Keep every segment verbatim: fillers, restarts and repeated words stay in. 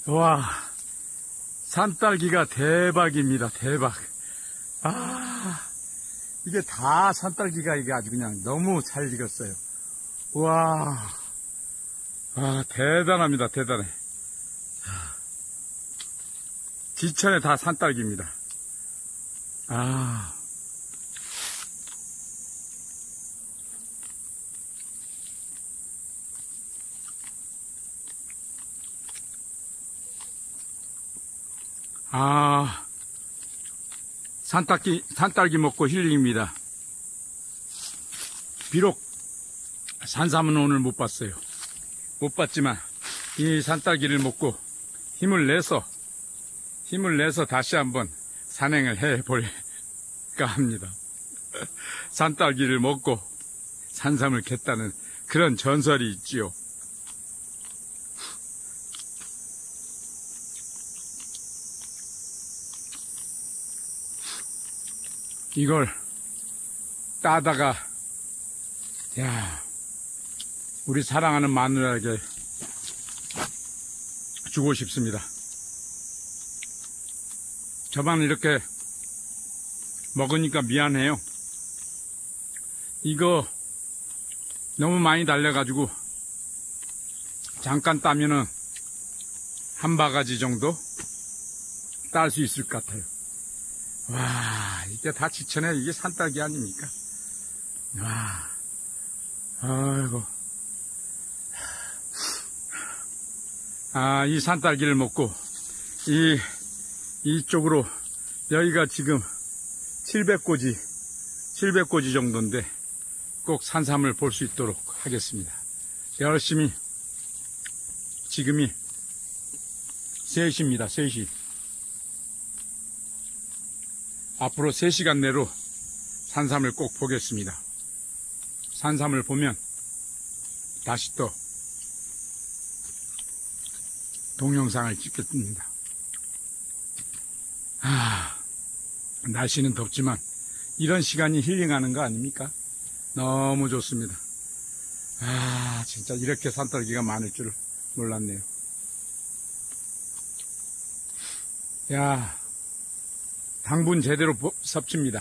와, 산딸기가 대박입니다. 대박. 아, 이게 다 산딸기가 이게 아주 그냥 너무 잘 익었어요. 와, 아, 대단합니다. 대단해. 지천에 다 산딸기입니다. 아. 아, 산딸기, 산딸기 먹고 힐링입니다. 비록 산삼은 오늘 못 봤어요. 못 봤지만 이 산딸기를 먹고 힘을 내서 힘을 내서 다시 한번 산행을 해볼까 합니다. 산딸기를 먹고 산삼을 캤다는 그런 전설이 있지요. 이걸 따다가 야, 우리 사랑하는 마누라에게 주고 싶습니다. 저만 이렇게 먹으니까 미안해요. 이거 너무 많이 달려가지고 잠깐 따면은 한 바가지 정도 딸 수 있을 것 같아요. 와, 이게 다 지천에 이게 산딸기 아닙니까? 와, 아이고. 아, 이 산딸기를 먹고, 이, 이쪽으로, 여기가 지금 칠백 고지, 칠백 고지 정도인데, 꼭 산삼을 볼 수 있도록 하겠습니다. 열심히, 지금이 세 시입니다, 세 시. 앞으로 세 시간 내로 산삼을 꼭 보겠습니다. 산삼을 보면 다시 또 동영상을 찍겠습니다. 아, 날씨는 덥지만 이런 시간이 힐링하는 거 아닙니까? 너무 좋습니다. 아, 진짜 이렇게 산딸기가 많을 줄 몰랐네요. 야, 당분 제대로 섭칩니다.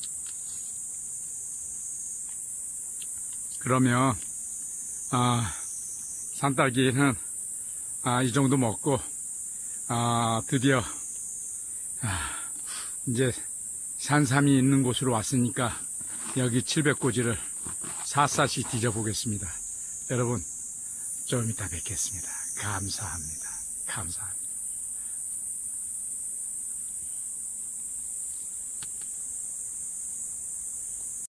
그러면 아, 산딸기는 아, 이 정도 먹고 아, 드디어 아, 이제 산삼이 있는 곳으로 왔으니까 여기 칠백 고지를 샅샅이 뒤져보겠습니다. 여러분 좀 이따 뵙겠습니다. 감사합니다. 감사합니다.